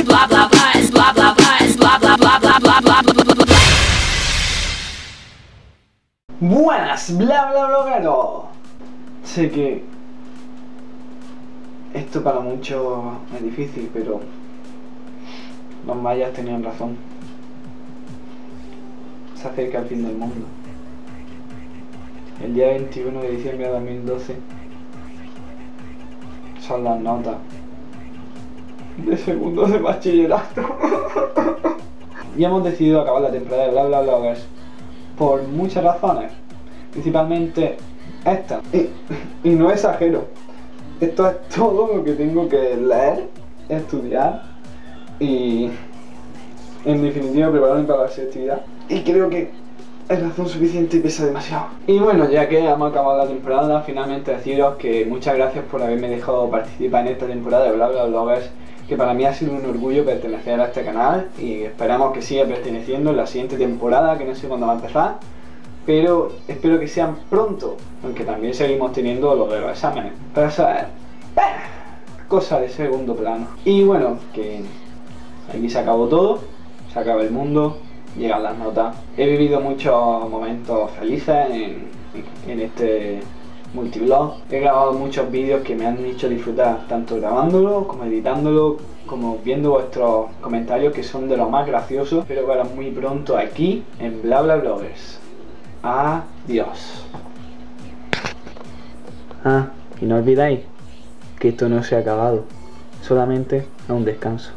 bla bla bla, es bla bla bla, es bla bla bla bla bla bla bla bla bla. Buenas, bla bla bloguero. Sé que esto para muchos es difícil, pero los mayas tenían razón. Se acerca el fin del mundo. El día 21 de diciembre de 2012 son las notas de segundo de bachillerato. Y hemos decidido acabar la temporada de Bla Bla Bloggers por muchas razones, principalmente esta. Y no exagero, esto es todo lo que tengo que leer, estudiar y en definitiva prepararme para la selectividad. Y creo que es razón suficiente y pesa demasiado. Y bueno, ya que hemos acabado la temporada, finalmente deciros que muchas gracias por haberme dejado participar en esta temporada de Bla Bla Bloggers, que para mí ha sido un orgullo pertenecer a este canal y esperamos que siga perteneciendo en la siguiente temporada, que no sé cuándo va a empezar, pero espero que sean pronto, aunque también seguimos teniendo lo de los exámenes, pero eso es cosa de segundo plano. Y bueno, que aquí se acabó todo, se acaba el mundo, llegan las notas. He vivido muchos momentos felices en este multiblog. He grabado muchos vídeos que me han hecho disfrutar, tanto grabándolo como editándolo, como viendo vuestros comentarios, que son de los más graciosos. Espero veros muy pronto aquí en Bla Bla Bloggers. Adiós. Y no olvidáis que esto no se ha acabado, solamente a un descanso.